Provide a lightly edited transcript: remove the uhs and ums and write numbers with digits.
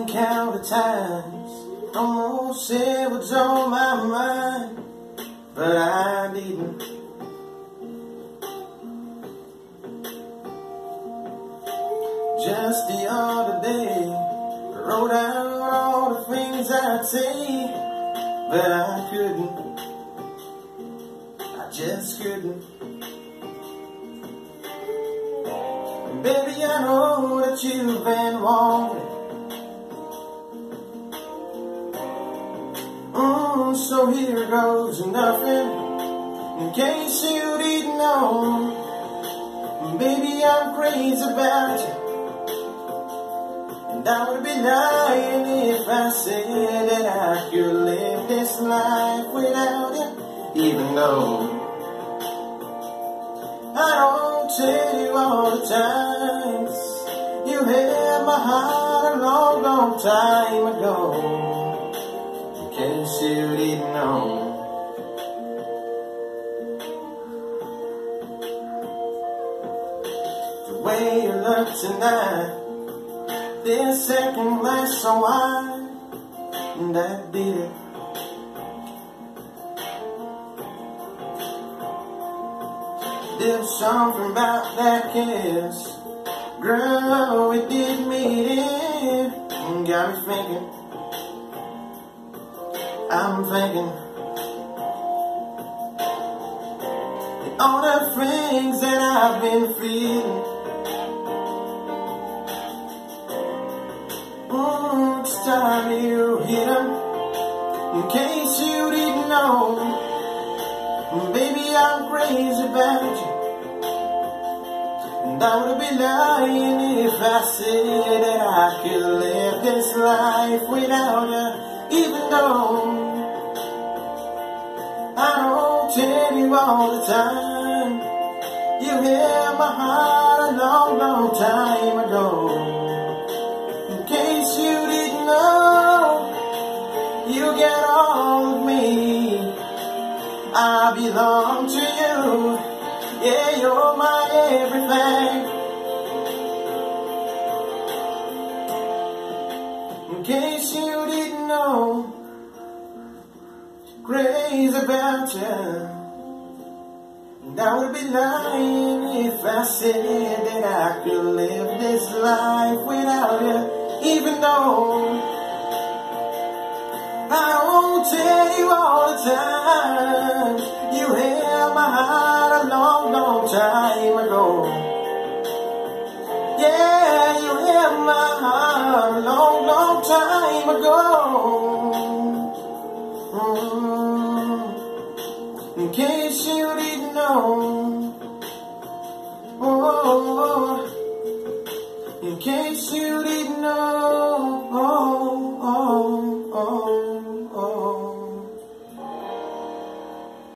count the times almost said what's on my mind, but I didn't. Just the other day, I wrote out all the things I'd say, but I couldn't. I just couldn't. Baby, I know that you've been wanting. So here goes nothing, in case you didn't know. Baby, I'm crazy about you, and I would be lying if I said that I could live this life without you. Even though I don't tell you all the times you had my heart a long, long time ago. In case you didn't know. The way you look tonight, this second glass of wine, and that did it. There's something about that kiss, girl, it did me in, and got me thinking. I'm thinking all the things that I've been feeling. It's time you hit 'em, in case you didn't know. Baby, I'm crazy about you, and I would be lying if I said that I could live this life without you. Even though I don't tell you all the time, you had my heart a long, long time ago. In case you didn't know, you get all of me. I belong to you, yeah, you're my everything. In case you didn't know, crazy about you, and I would be lying if I said that I could live this life without you. Even though I won't tell you all the time, you held my heart a long, long time ago. Yeah, you held my heart a long, long time ago. In case you didn't know. Oh, in case you didn't know.